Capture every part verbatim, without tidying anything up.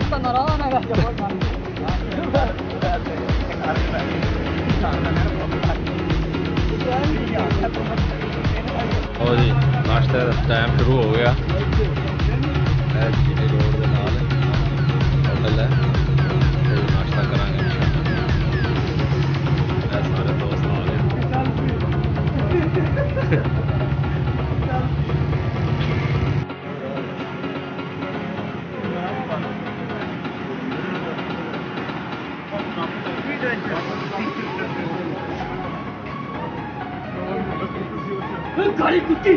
और जी नाश्ते का टाइम शुरू हो गया। जी रोड के नाल होटल है, नाश्ता करांगे सारे दोस्त आ गए। गाड़ी कुत्ती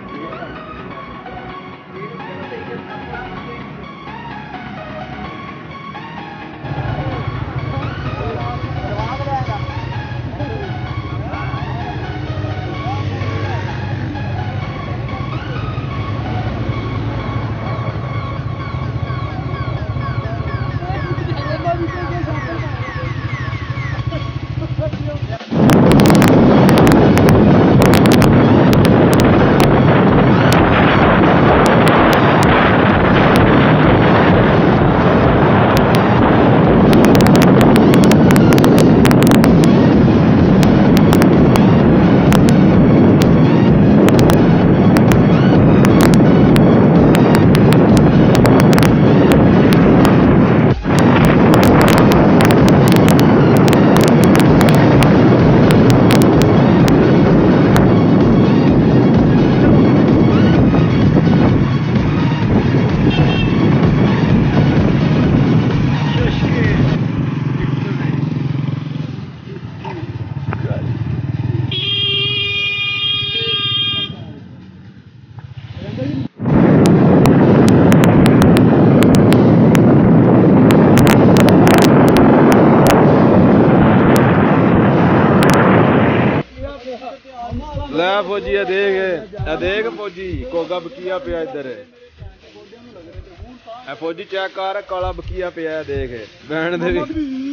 लै फौजी आ देख आ देख फौजी कोगा बकिया पिया इधर फौजी चेक कर काला बकिया पिया देख बहन दे